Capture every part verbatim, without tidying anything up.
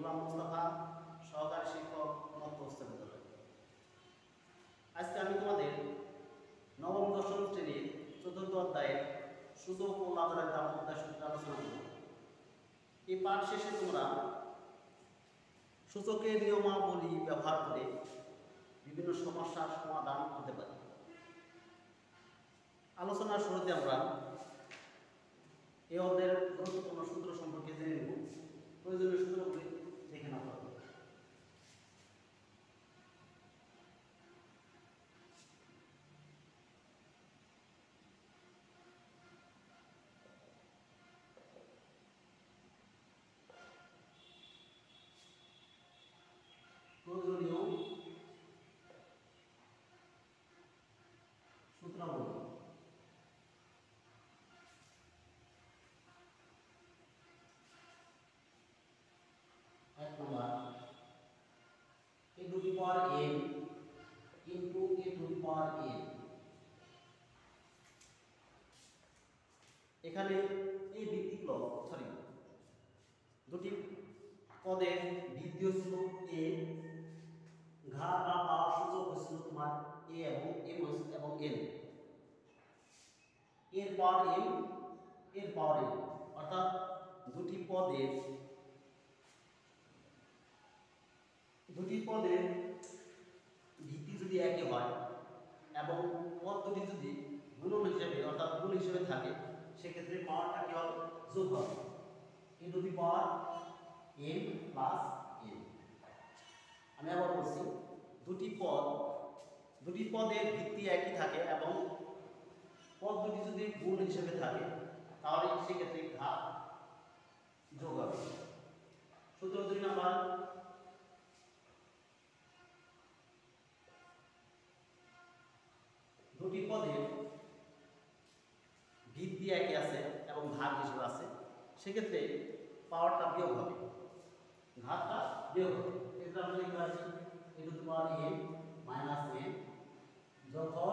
গোলাম মোস্তফা, সহকারী শিক্ষক, মধ্য উচ্চ বিদ্যালয়। আজকে আমি তোমাদের নবম দশম শ্রেণীর চতুর্থ অধ্যায়ের সূচক ও লাভের দাম অধ্যায় সূত্রে আলোচনা করব। এই পাঠ শেষে তোমরা সূচকের নিয়মাবলী ব্যবহার করে বিভিন্ন সমস্যার সমাধান করতে পারি। আলোচনার শুরুতে আমরা এই অধ্যায়ের গুরুত্বপূর্ণ সূত্র সম্পর্কে জেনে নেব। প্রয়োজনীয় সূত্রগুলি দেখে নেওয়া হবে। প্রয়োজনীয় সূত্রাবলী। এক নম্বর, a to the power n into a to the power n। এখানে এই ভিত্তিগুলো সরি দুটি পদের ভিত্তি হচ্ছিল a, ঘাত বা পাওয়ার সূচক হচ্ছিল তোমার a এবং m এবং n, এর পাওয়ার m এর পাওয়ার n, অর্থাৎ দুটি পদের দুটি পদের ভিত্তি যদি একই হয় এবং পদ দুটি যদি গুণন হিসেবে অর্থাৎ গুণ হিসেবে থাকে, সেক্ষেত্রে পাওয়ারটা কি হবে? যোগ হবে। a to the power n plus n। আমি আবার বলছি, দুটি পদ দুটি পদের ভিত্তি একই থাকে এবং পদ দুটি যদি গুণ হিসেবে থাকে, তাহলে সেক্ষেত্রে ঘাত যোগ হবে। সূত্র দুই নাম্বার, দুটি পদের ভিত্তি একই আছে এবং ভাগ হিসেবে আছে, সেক্ষেত্রে পাওয়ারটা বিয়োগ হবে, ঘাতটা বিয়োগ হবে। এটা আমরা লিখতে পারি a to the power n minus n যখন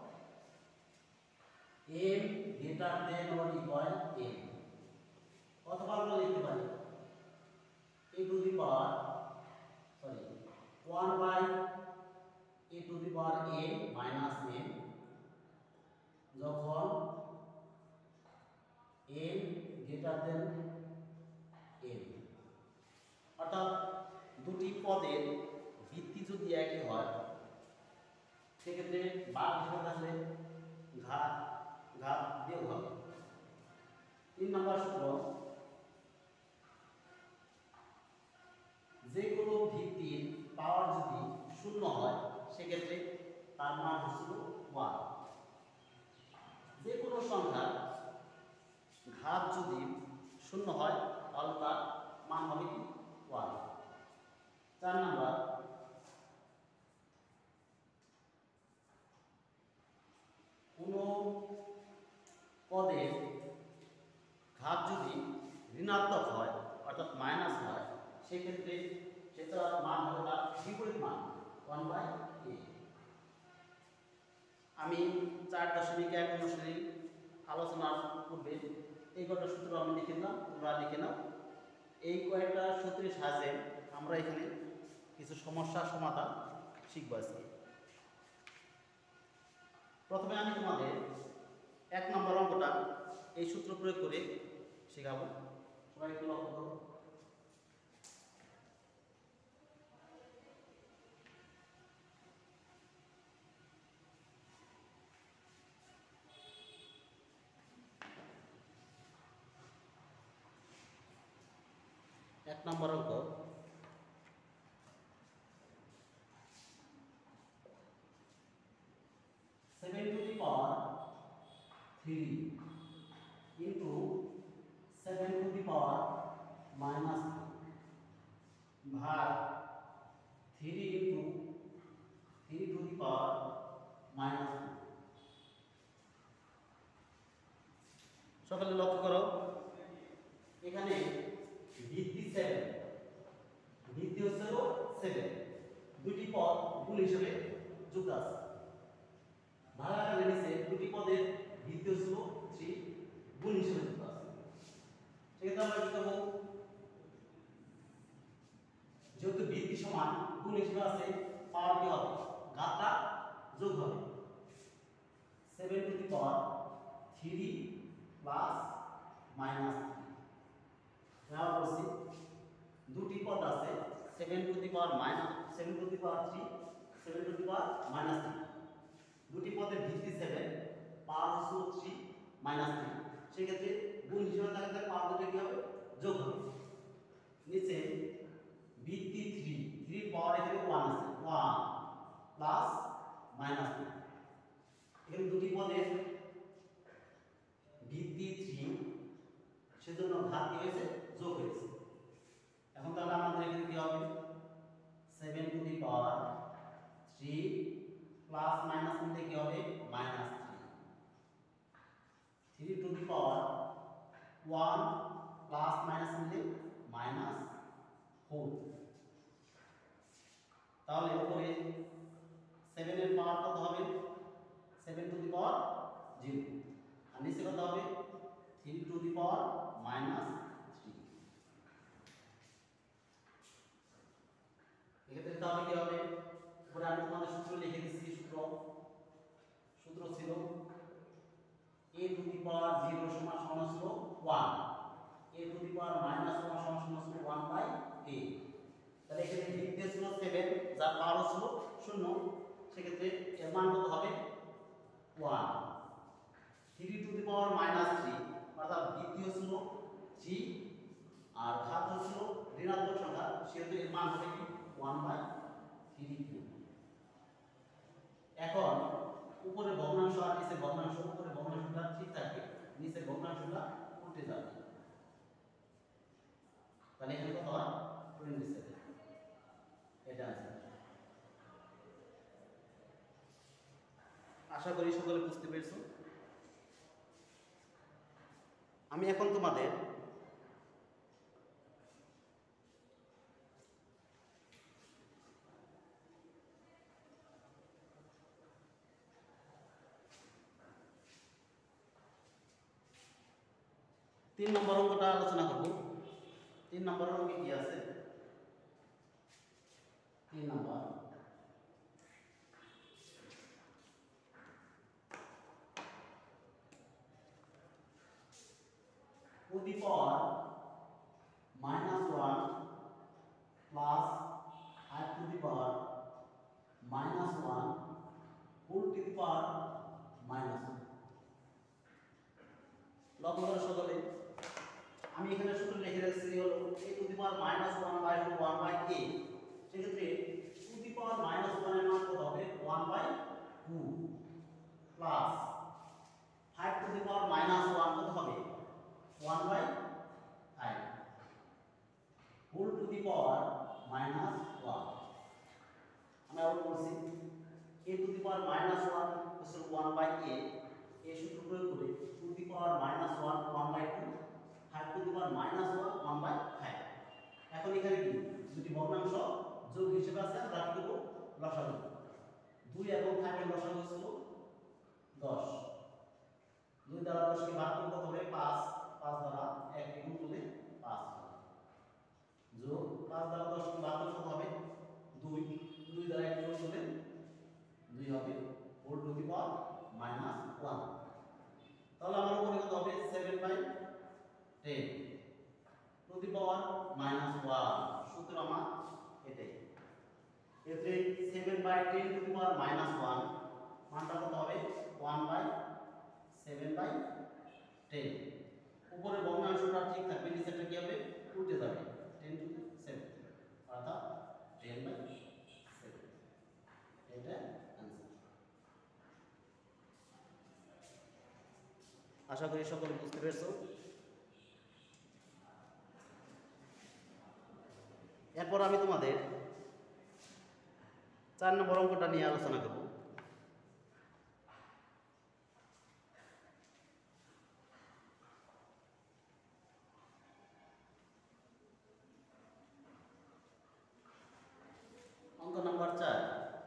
m greater than or equal n, অথবা আমরা লিখতে পারি a to the power sorry one by a to the power n minus n যখন n গ্রেটার দেন n। অর্থাৎ দুটি পদের ভিত্তি যদি একই হয়, সেক্ষেত্রে ভাগ হিসেবে থাকলে ঘাত ঘাত বিয়োগ হবে। তিন নম্বর সূত্র, যে কোনো ভিত্তির পাওয়ার যদি শূন্য হয়, সেক্ষেত্রে তার মান হচ্ছিল ওয়ান। যে কোনো সংখ্যার ঘাত যদি শূন্য হয়, তাহলে তার মান হবে কি? ওয়ান। চার নাম্বার, কোনো পদের ঘাত যদি ঋণাত্মক হয় অর্থাৎ মাইনাস হয়, সেক্ষেত্রে সেটার মান হবে তার বিপরীত মান ওয়ান বাই এ। আমি চার দশমিক এক অনুসারী আলোচনার পূর্বে এই কটা সূত্র আমি লিখে দিলাম, তোমরা লিখে নাও। এই কয়েকটা সূত্রের সাহায্যে আমরা এখানে কিছু সমস্যার সমাধান শিখব আজকে। প্রথমে আমি তোমাদের এক নম্বর অঙ্কটা এই সূত্র প্রয়োগ করে শেখাবো। সবাই একটু লক্ষ্য করো। এক নম্বর অঙ্ক, seven to the power three into seven to the power minus ভাগ three into three to the power minus. সকলে লক্ষ্য করো, এখানে ভিত্তি সেভেন, ভিত্তি হচ্ছে সেভেন, দুটি পদ গুণ হিসেবে যুক্ত আছে। ভাগাকারে নিচে দুটি পদের ভিত্তি হচ্ছে থ্রি, গুণ হিসেবে যুক্ত আছে। সেক্ষেত্রে আমরা কি করব? Plus minus three. এবার বলছি দুটি পদ আছে seven to the power minus seven to the power three, seven to the power minus three. দুটি পদের ভিত্তি সেভেন, পাওয়ার হচ্ছে থ্রি মাইনাস থ্রি। সেক্ষেত্রে গুণ হিসেবে থাকলে পাওয়ার দুটো কি হবে? যোগ হবে। নিচে ভিত্তি থ্রি, থ্রি পাওয়ার এখানে ওয়ান আছে, ওয়ান প্লাস মাইনাস থ্রি। এখানে দুটি পদের ভিত্তি থ্রি, সেজন্য ঘাত কি হয়েছে? যোগ হয়েছে। এখন তাহলে আমাদের এখানে কি হবে? Seven to the power three plus minus নিলে কি হবে? Minus three. Three to the power one plus minus নিলে মাইনাস ফোর। তাহলে উপরে সেভেন এর পাওয়ার কত হবে? Seven to the power zero. আর নিচে কত হবে? Three to the power minus three. এক্ষেত্রে তাহলে কি হবে? উপরে আমি তোমাদের সূত্র লিখে দিচ্ছি। সূত্র সূত্র ছিল a to the power zero সমান সমান ছিল one, a to the power minus one সমান সমান ছিল ওয়ান বাই a। তাহলে এখানে ভিত্তি ছিল সেভেন, যার পাওয়ার ছিল শূন্য। সেক্ষেত্রে এর মান কত হবে? One. Three to the power minus three, অর্থাৎ ভিত্তি ছিল থ্রি আর ঘাত ছিল ঋণাত্মক সংখ্যা, সেহেতু এর মান হবে কি? One by three cube. এখন উপরে ভগ্নাংশ আর নিচে ভগ্নাংশ, উপরে ভগ্নাংশটা ঠিক থাকবে, নিচে ভগ্নাংশটা উল্টে যাবে। তাহলে এখানে কত হয়? Twenty seven. এটা আছে। আশা করি সকলে বুঝতে পেরেছো। আমি এখন তোমাদের তিন নম্বর অঙ্কটা আলোচনা করব। তিন নম্বর অঙ্কে কি আছে? তিন নম্বর two the power minus one plus five to the power minus one whole to the power minus one. লক্ষ্য করো সকলে, আমি এখানে সূত্র লিখে রাখছি হলো a to the power minus one by one by a। সেক্ষেত্রে to the power minus one এর মান কত হবে? One by two plus five to the power minus one কত হবে? One by five whole to the power minus one. আমি আবার বলছি a to the power minus one হচ্ছে ওয়ান বাই a। এই সূত্র প্রয়োগ করে to the power minus one one by two, five to the power minus one one by five. এখন এখানে কি দুটি ভগ্নাংশ যোগ হিসেবে আছে, আমরা কি করব? লসাগু। দুই এবং ফাইভ এর লসাগু ছিল দশ। দুই দ্বারা দশকে ভাগ করলে কত হবে? পাঁচ। পাঁচ দ্বারা এক গুণ করলে পাঁচ যোগ পাঁচ দ্বারা দশকে ভাগ করলে কত হবে? দুই। দুই দ্বারা এক গুণ করলে দুই হবে whole to the power minus one. তাহলে আমার উপরে কত হবে? Seven by ten to the power minus one. সূত্র আমার এটাই। এতে seven by ten to the power minus one মানটা কত হবে? One by seven by ten. উপরে ভগ্নাংশটা ঠিক থাকবে, নিচেটা কি হবে? উল্টে যাবে। টেন টু সেভেন অর্থাৎ টেন বাই সেভেন। এটা आंसर। আশা করি সকলে বুঝতে পেরেছো। এরপর আমি তোমাদের চার নম্বর অঙ্কটা নিয়ে আলোচনা করব। অঙ্ক নাম্বার চার।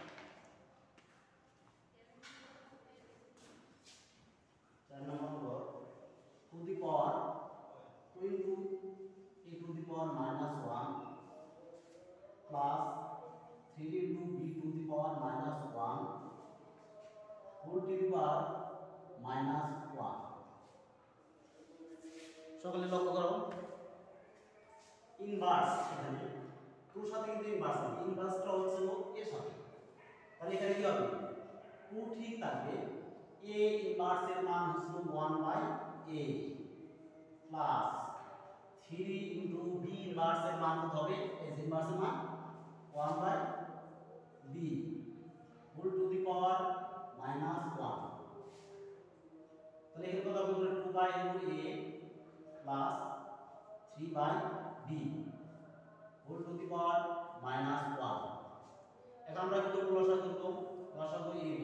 চার নম্বর হলো to the power two into a to the power minus one plus three into b to the power minus one সকলে লক্ষ্য করো ইনভার্স এখানে টুর সাথে কিন্তু ইনভার্স হবে, ইনভার্সটা হচ্ছে এর সাথে, তাহলে এখানে কি হবে টু ঠিক থাকবে, a ইনভার্স এর মান হচ্ছে one by a plus three into b inverse এর মান কত হবে, s ইনভার্স এর মান one by b whole to the power minus one. তাহলে এখানে কত হবে two by into a plus three by b whole to the power minus one. এখন আমরা কি করব, লসাগু করব, লসাগু ab,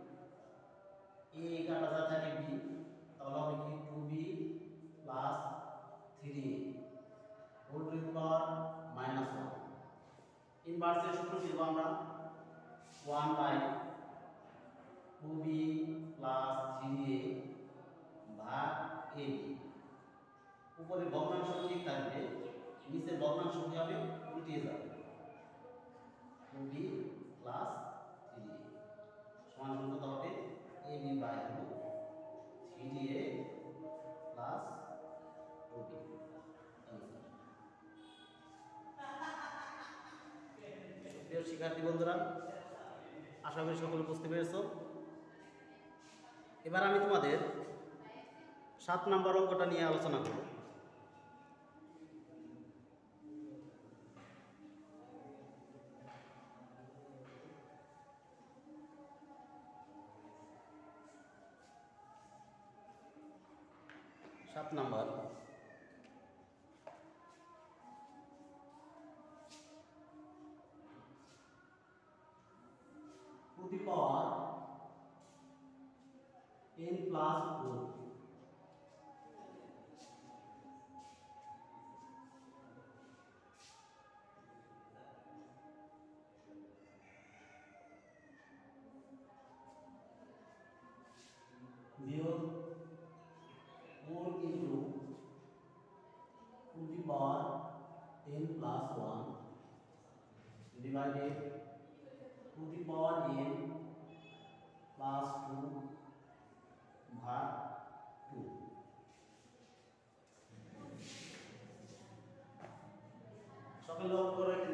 a কাটা যায় থাকে b, তাহলে হবে কি two b plus three whole to the power minus one. ইনভার্সের সূত্র শিখব আমরা one by two b plus three a ভাগ ab। উপরে ভগ্নাংশ ঠিক থাকবে, নিচের ভগ্নাংশ কি হবে উল্টে যাবে, two b plus three a সমান সমান কত হবে ab বাই থ্রি a প্লাস টু বি। প্রিয় শিক্ষার্থী বন্ধুরা, আশা করি সকলে বুঝতে পেরেছ। এবার আমি তোমাদের সাত নম্বর অঙ্কটা নিয়ে আলোচনা করব। সাত নম্বর two the power n plus four বিয়োগ four into two the power n plus one divided two the power n plus two ভাগ টু। সকলে লক্ষ্য করো এখানে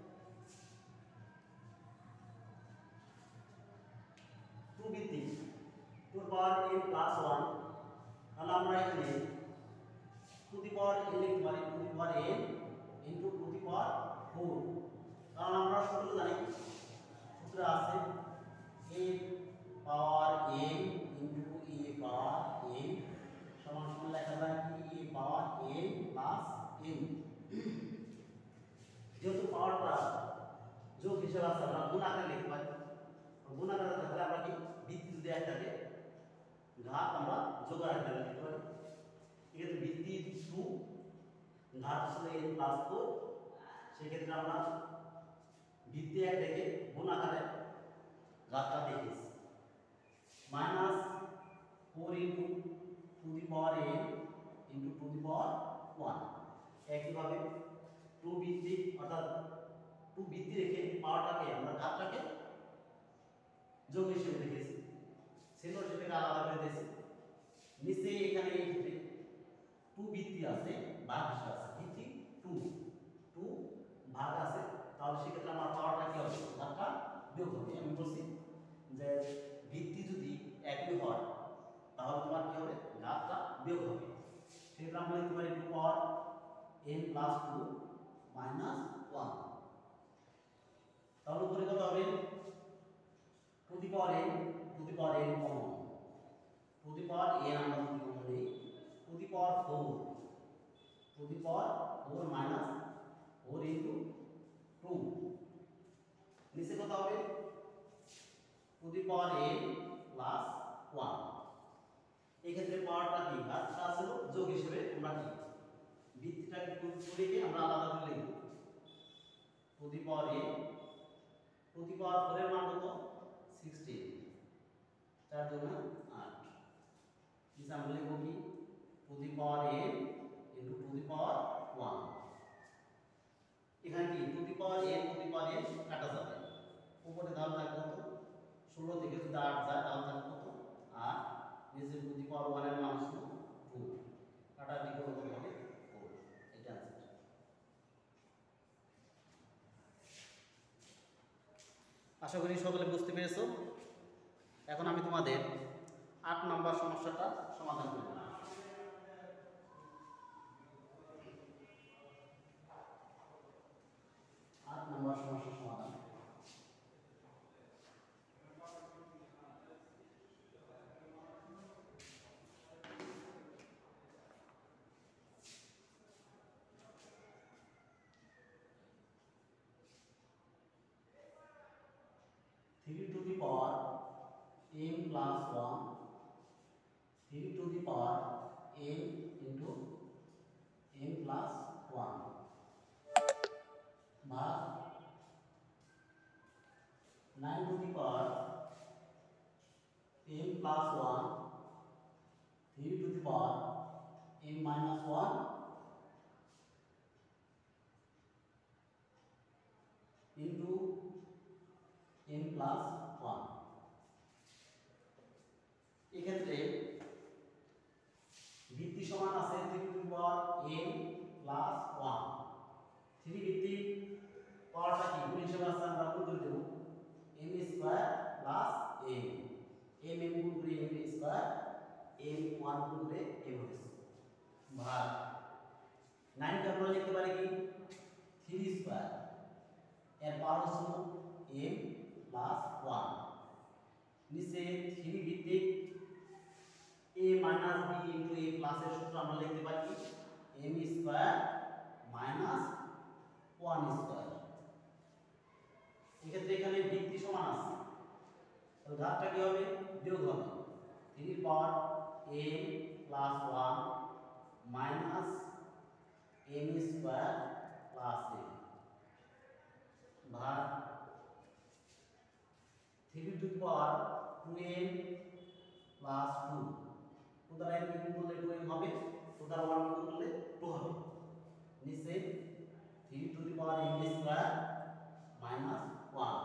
টু ভিত্তিক two power n plus one, তাহলে আমরা এখানে টু দি পাওয়ার n লিখতে পারি two the power n into two the power four, কারণ আমরা সূত্র জানি, সূত্র আছে a power n into a power n সমান সমান লেখা যায় কি a power n plus n। যেহেতু পাওয়ারটা যোগ হিসেবে আছে আমরা গুণ আকারে লিখতে পারি, গুণ আকারে থাকলে আমরা কি ভিত্তি যদি এক থাকে ঘাত আমরা যোগ আকারে লিখতে পারি। এক্ষেত্রে ভিত্তি টু ঘাত ছিল n প্লাস ফোর, সেক্ষেত্রে আমরা ভিত্তি এক রেখে গুণ আকারে ঘাতটা দেখেছি minus four into two the power n into two the power one. একইভাবে টু ভিত্তিক অর্থাৎ টু ভিত্তি রেখে পাওয়ারটাকে আমরা ঘাতটাকে যোগ হিসেবে দেখেছি, ছিল সেটাকে আলাদা করে দিয়েছি। নিচে এখানে এই ক্ষেত্রে টু ভিত্তি আছে ভাগ হিসেবে আছে, ভিত্তি টু টু ভাগ আছে, তাহলে সেক্ষেত্রে আমার পাওয়ারটা কি হবে ঘাতটা বিয়োগ হবে। আমি বলছি যে ভিত্তি যদি একই হয় তাহলে তোমার কি হবে ঘাতটা বিয়োগ হবে, সেক্ষেত্রে আমরা লিখতে পারি two power n plus two minus one. তাহলে উপরে কত হবে to the power n, to the power n common, to the power n আমরা যদি কমন নিই to the power four, to the power four minus four into two, নিচে কত হবে to the power n plus one. এই ক্ষেত্রে পাওয়ারটা কি ঘাতটা ছিল যোগ হিসেবে আমরা কি ভিত্তিটাকে লিখে আমরা আলাদা করে লিখব to the power n, to the power four এর মান কত সিক্সটিন, চার দুগুণে আট, নিচে আমরা লিখব কি to the power n into two the power one. এখানে কি to the power n to the power n কাটা যাবে, উপরে তাহলে থাকবে কত ষোলো থেকে যদি আট যায় তাহলে থাকবে কত আট, নিচে টু দি পাওয়ার ওয়ান এর মান হলো টু, কাটাটি করে কত আশা করি সকলে বুঝতে পেরেছো। এখন আমি তোমাদের আট নম্বর সমস্যাটা সমাধান করব। আট নম্বর সমস্যার সমাধান। three to the power m plus one, three to the power m into m plus one ভাগ nine to the power m plus one, three to the power m minus one into m plus one। এক্ষেত্রে ভিত্তি সমান আছে three to the power m plus one। three ভিত্তি পাওয়ারটা কি গুণ হিসেবে আছে, আমরা গুণ করে দেব m square plus m, m m গুণ করে m স্কয়ার, m one গুণ করে m হচ্ছে ভাগ nine কে আমরা লিখতে পারি কি three স্কয়ার, এর পাওয়ার হচ্ছে m প্লাস one। নিচে three ভিত্তিক a minus b into a plus এর সূত্র আমরা লিখতে পারি কি m square minus one square. এক্ষেত্রে এখানে ভিত্তি সমান আছে, তাহলে ঘাতটা কি হবে, বিয়োগ হবে। three এর power m plus one minus m square plus m ভাগ three to the power two m plus two, two দ্বারা m গুণ করলে two m হবে, two দ্বারা one গুণ করলে two হবে। নিচে three to the power m square minus one।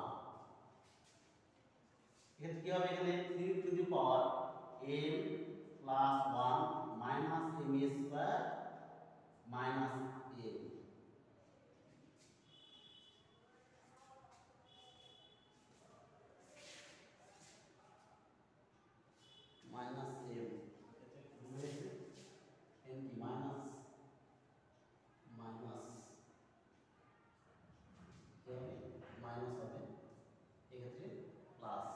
এখানে কি হবে, এখানে three to the power m plus one minus m square minus m minus m, m কি মাইনাস মাইনাস মাইনাস হবে, এক্ষেত্রে প্লাস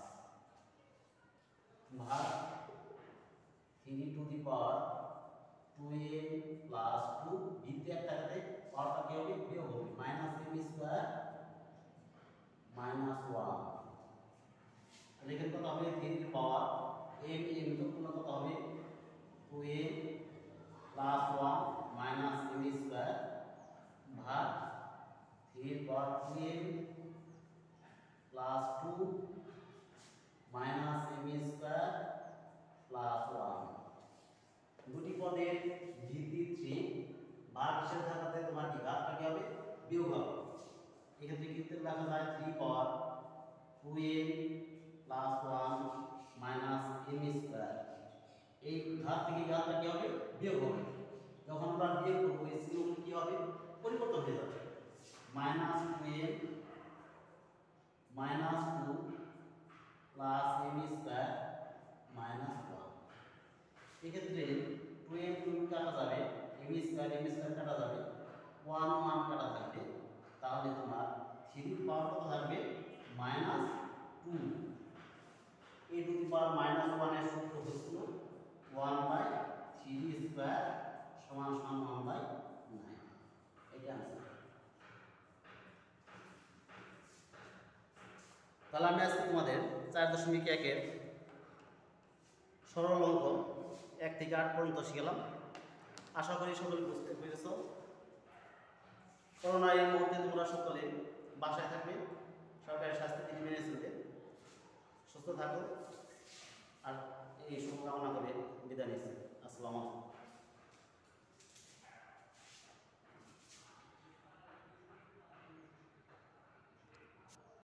ভাগ three to the power two m plus two, ভিত্তি একটা কাটে পাওয়ারটা কি হবে, বিয়োগ হবে, minus m square minus one। তাহলে এখানে কত হবে, three to the power m m যোগ করলে কত হবে two m plus one minus m square ভাগ three power two m plus two minus m square plus one। দুটি পদের ভিত্তি three ভাগ হিসেবে থাকাতে তোমার কি ঘাতটা কি হবে, বিয়োগ হবে। এক্ষেত্রে কিন্তু লেখা যায় three power two m plus one minus m square. এই ঘাত থেকে ঘাতটা কি হবে, বিয়োগ হবে। যখন আমরা বিয়োগ করব এই চিহ্নগুলো কি হবে, পরিবর্তন হয়ে যাবে। Minus two m minus two plus m square minus one। এক্ষেত্রে two m টু কাটা যাবে, m স্কয়ার m স্কয়ার কাটা যাবে, one one কাটা থাকবে, তাহলে তোমার three এর পাওয়ার কত থাকবে, minus two. a to the power minus one এর সূত্র হচ্ছে one বাই three স্কয়ার সমান সমান one বাই nine। এটা आंसर। তাহলে আমি আজকে তোমাদের চার দশমিক একের সরল অঙ্ক এক থেকে আট পর্যন্ত শিখলাম। আশা করি সকলে বুঝতে পেরেছ। করোনা এই মুহূর্তে তোমরা সকলে বাসায় থাকবে, সরকারি স্বাস্থ্যবিধি মেনে চলবে, সুস্থ থাকো, আর এই শুভকামনা করে বিদায় নিচ্ছি। আসসালামু আলাইকুম।